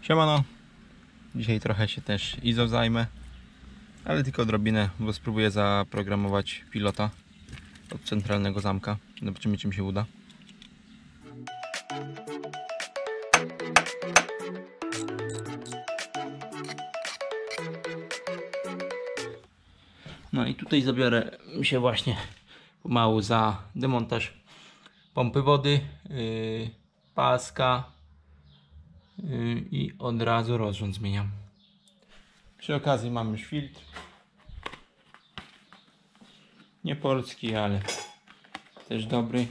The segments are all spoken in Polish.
Siemano, dzisiaj trochę się też ISO zajmę, ale tylko odrobinę, bo spróbuję zaprogramować pilota od centralnego zamka. Zobaczymy, czy mi się uda. No i tutaj zabiorę się właśnie pomału za demontaż pompy wody, paska i od razu rozrząd zmieniam. Przy okazji mam już filtr. Nie polski, ale też dobry.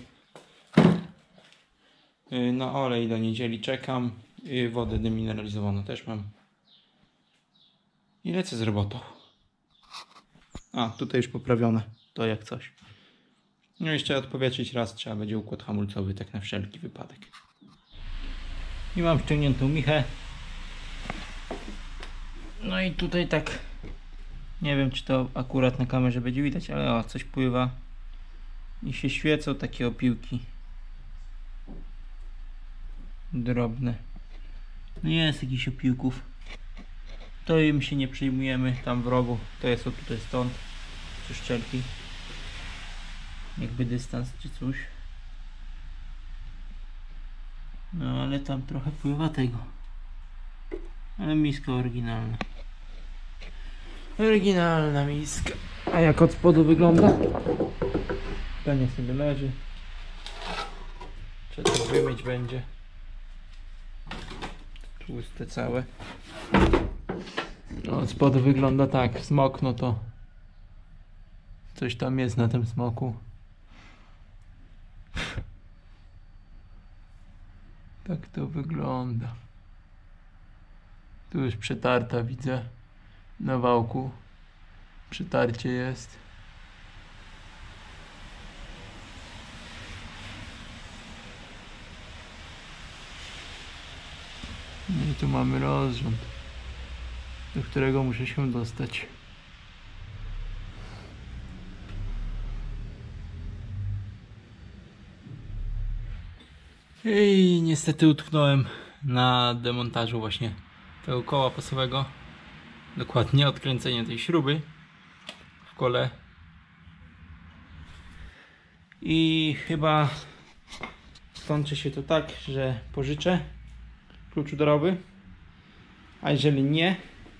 Na olej do niedzieli czekam. Wodę demineralizowaną też mam. I lecę z robotą. A, tutaj już poprawione. To jak coś. No jeszcze odpowietrzyć raz trzeba będzie układ hamulcowy, tak na wszelki wypadek. I mam ściągniętą michę. No i tutaj tak, nie wiem, czy to akurat na kamerze będzie widać, ale o, coś pływa i się świecą takie opiłki drobne. No jest jakiś opiłków, to im się nie przejmujemy. Tam w rogu to jest o tutaj stąd, czy szczelki, jakby dystans czy coś. No ale tam trochę pływa tego, ale miska oryginalna. Oryginalna miska. A jak od spodu wygląda? Pewnie sobie leży. Trzeba to wymyć będzie. Tłuste całe. No, od spodu wygląda tak. Smok, no to coś tam jest na tym smoku. Tak to wygląda. Tu już przetarta widzę. Na wałku przytarcie jest. No i tu mamy rozrząd, do którego muszę się dostać. I niestety utknąłem na demontażu właśnie tego koła pasowego. Dokładnie odkręcenie tej śruby w kole. I chyba skończy się to tak, że pożyczę klucz udorowy, a jeżeli nie,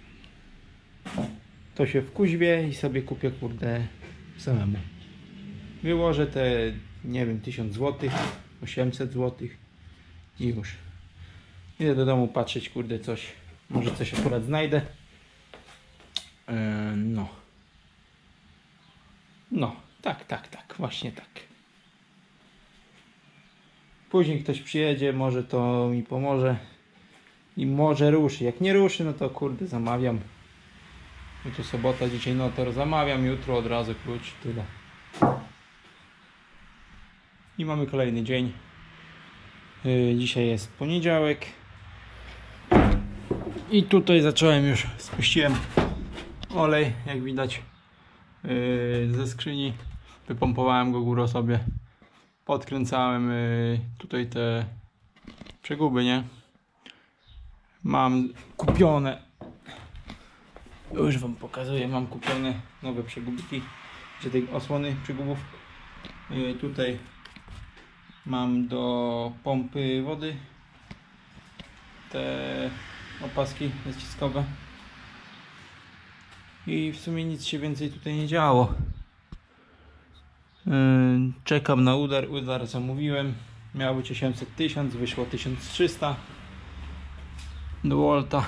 to się wkuźwię i sobie kupię, kurde, samemu. Wyłożę te, nie wiem, 1000 zł, 800 zł i już. Idę do domu patrzeć, kurde, coś, może coś akurat znajdę. No, tak, właśnie tak. Później ktoś przyjedzie, może to mi pomoże i może ruszy. Jak nie ruszy, no to kurde, zamawiam. No to sobota, dzisiaj, no to zamawiam, jutro od razu klucz, tyle. I mamy kolejny dzień. Dzisiaj jest poniedziałek. I tutaj zacząłem już, spuściłem olej, jak widać, ze skrzyni. Wypompowałem go górą sobie. Podkręcałem tutaj te przeguby, nie? Mam kupione, już wam pokazuję, mam kupione nowe przegubki, czy tej osłony przegubów. Tutaj mam do pompy wody te opaski zaciskowe. I w sumie nic się więcej tutaj nie działo. Czekam na udar. Udar zamówiłem. Miało być 800 000, wyszło 1300 do Wolta.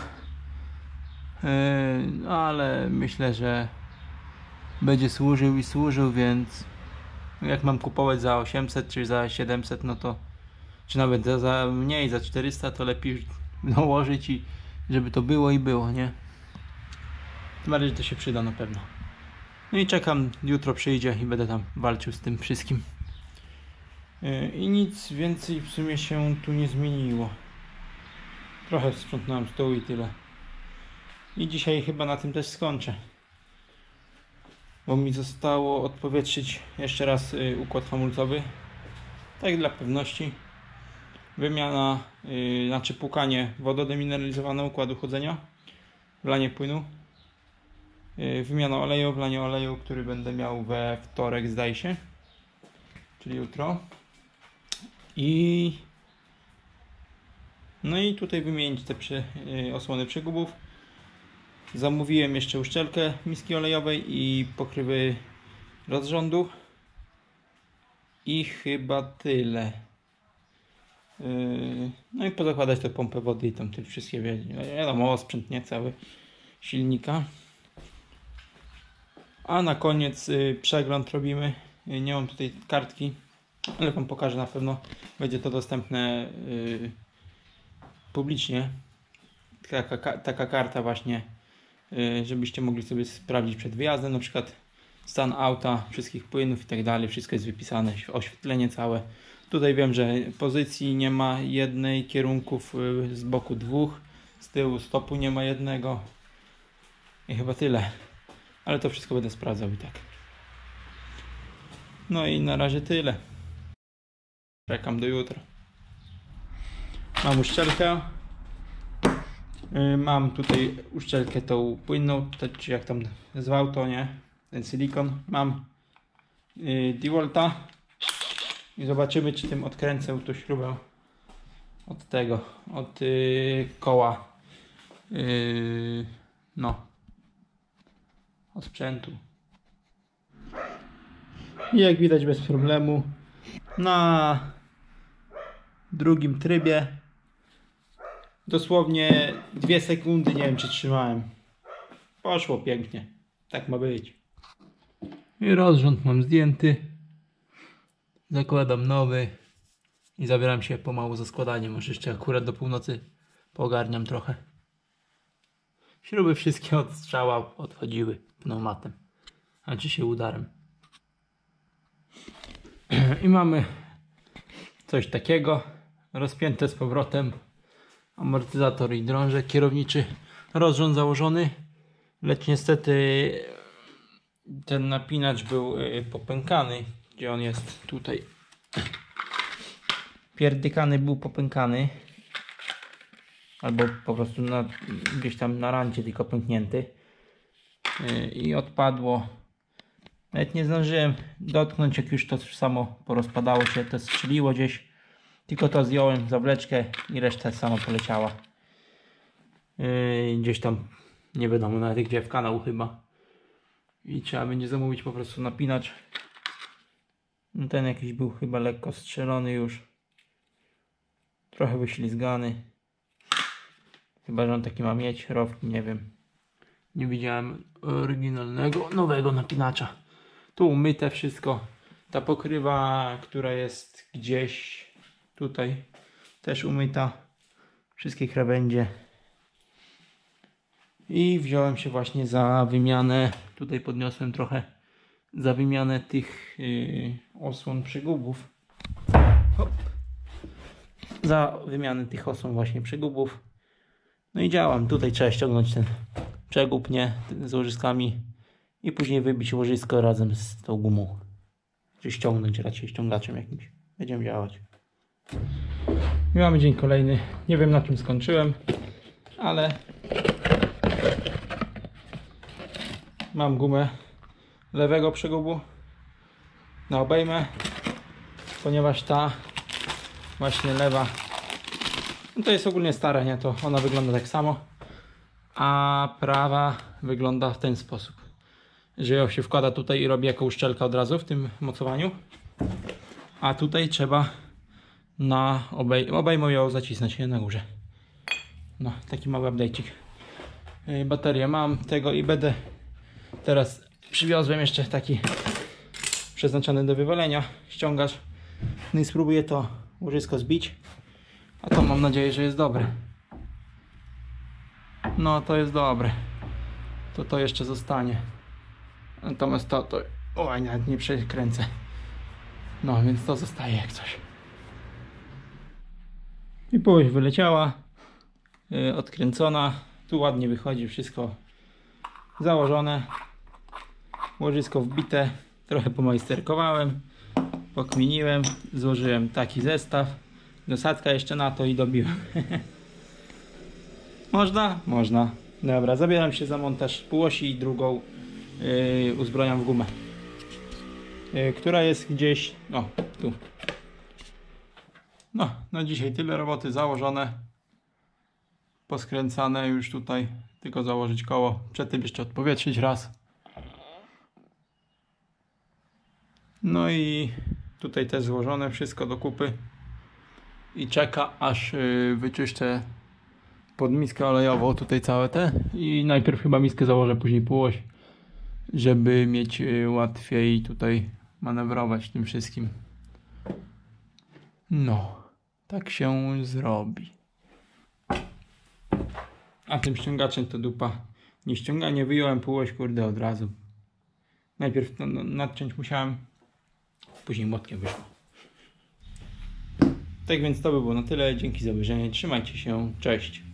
Ale myślę, że będzie służył i służył, więc jak mam kupować za 800 czy za 700, no to czy nawet za mniej, za 400, to lepiej nałożyć i żeby to było i było, nie? Tym bardziej, że to się przyda na pewno. No i czekam, jutro przyjdzie i będę tam walczył z tym wszystkim. I nic więcej w sumie się tu nie zmieniło. Trochę sprzątnąłem stół i tyle. I dzisiaj chyba na tym też skończę. Bo mi zostało odpowietrzyć jeszcze raz układ hamulcowy. Tak dla pewności. wymiana, znaczy płukanie wodą demineralizowaną układu chłodzenia, wlanie płynu, wymiana oleju, wlanie oleju, który będę miał we wtorek, zdaje się, czyli jutro. No i tutaj wymienić te osłony przegubów. Zamówiłem jeszcze uszczelkę miski olejowej i pokrywy rozrządu. I chyba tyle. No i pozakładać tę pompę wody i tam te wszystkie, wiadomo, sprzęt nie cały silnika. A na koniec przegląd robimy. Nie mam tutaj kartki, ale wam pokażę, na pewno będzie to dostępne publicznie. Taka karta właśnie, żebyście mogli sobie sprawdzić przed wyjazdem, na przykład stan auta, wszystkich płynów i tak dalej, wszystko jest wypisane, oświetlenie całe. Tutaj wiem, że pozycji nie ma jednej, kierunków z boku dwóch, z tyłu stopu nie ma jednego i chyba tyle, ale to wszystko będę sprawdzał i tak. No i na razie tyle. Czekam do jutra. Mam uszczelkę. Mam tutaj uszczelkę tą płynną, czy jak tam zwał to, nie? Ten silikon. Mam DeWalta i zobaczymy, czy tym odkręcę tą śrubę od tego, od koła, no, od sprzętu. I jak widać bez problemu na drugim trybie dosłownie 2 sekundy, nie wiem czy trzymałem, poszło pięknie, tak ma być. I rozrząd mam zdjęty, zakładam nowy i zabieram się pomału za składaniem. Może jeszcze akurat do północy poogarniam trochę. Śruby wszystkie od strzała odchodziły pneumatem, znaczy się udarem. I mamy coś takiego rozpięte z powrotem, amortyzator i drążek kierowniczy, rozrząd założony, lecz niestety ten napinacz był popękany. Gdzie on jest? Tutaj. Pierdykany był popękany, albo po prostu gdzieś tam na rancie tylko pęknięty i odpadło. Nawet nie zdążyłem dotknąć, jak już to samo porozpadało się, to strzeliło gdzieś. Tylko to zdjąłem, zawleczkę i reszta sama poleciała. Gdzieś tam, nie wiadomo nawet gdzie, w kanał chyba. I trzeba będzie zamówić po prostu napinacz. No ten jakiś był chyba lekko strzelony już. Trochę wyślizgany. Chyba, że on taki ma mieć, rowki, nie wiem. Nie widziałem oryginalnego, nowego napinacza. Tu umyte wszystko. Ta pokrywa, która jest gdzieś tutaj, też umyta. Wszystkie krawędzie. I wziąłem się właśnie za wymianę, tutaj podniosłem trochę, za wymianę tych osłon przegubów. Hop. Za wymianę tych osłon właśnie przegubów. No i działam. Tutaj trzeba ściągnąć ten przegub, nie? Z łożyskami i później wybić łożysko razem z tą gumą. Czy ściągnąć raczej ściągaczem jakimś. Będziemy działać. I mamy dzień kolejny. Nie wiem na czym skończyłem, ale mam gumę lewego przegubu na obejmę, ponieważ ta właśnie lewa, no to jest ogólnie stara, nie? To ona wygląda tak samo, a prawa wygląda w ten sposób, że ją się wkłada tutaj i robi jako uszczelka od razu w tym mocowaniu, a tutaj trzeba na obejmą ją zacisnąć, nie, na górze. No, taki mały update'cik. Baterię mam tego i będę teraz, przywiozłem jeszcze taki przeznaczony do wywalenia ściągacz. No i spróbuję to łożysko zbić, a to mam nadzieję, że jest dobre. No to jest dobre, to jeszcze zostanie, natomiast to oj, nawet nie przekręcę. No więc to zostaje jak coś. I później wyleciała, odkręcona, tu ładnie wychodzi wszystko założone, łożysko wbite, trochę pomajsterkowałem, pokminiłem, złożyłem taki zestaw, Dosadka jeszcze na to i dobiłem. Można? Można. Dobra, zabieram się za montaż półosi i drugą uzbrojam w gumę. Która jest gdzieś... O, tu. No, na dzisiaj tyle roboty założone. Poskręcane już tutaj. Tylko założyć koło. Przed tym jeszcze odpowietrzyć raz. No i tutaj też złożone wszystko do kupy. I czeka aż wyczyszczę pod miskę olejową tutaj całe te. I najpierw chyba miskę założę, później półoś. Żeby mieć łatwiej tutaj manewrować tym wszystkim. No, tak się zrobi. A tym ściągaczem to dupa. Nie ściąga, nie wyjąłem półoś, kurde, od razu. Najpierw to nadciąć musiałem, później młotkiem wyszło. Tak więc to by było na tyle. Dzięki za obejrzenie. Trzymajcie się. Cześć.